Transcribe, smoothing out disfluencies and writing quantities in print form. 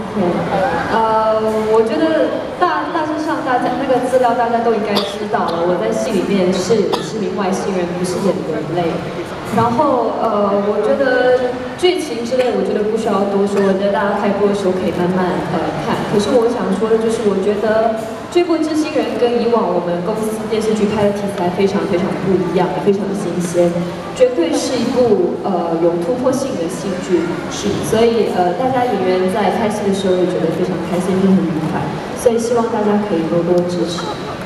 我觉得大致上大家那个资料大家都应该知道了。我在戏里面是名外星人，不是演人类。然后我觉得剧情之类，我觉得不需要多说，我觉得大家开播的时候可以慢慢看。可是我想说的就是，我觉得这部《知星人》跟以往我们公司电视剧拍的题材非常不一样，也非常的新鲜，绝对是一部有突破性的戏剧。是，所以大家演员在拍戏的时候也觉得非常开心，非常愉快。所以希望大家可以多多支持。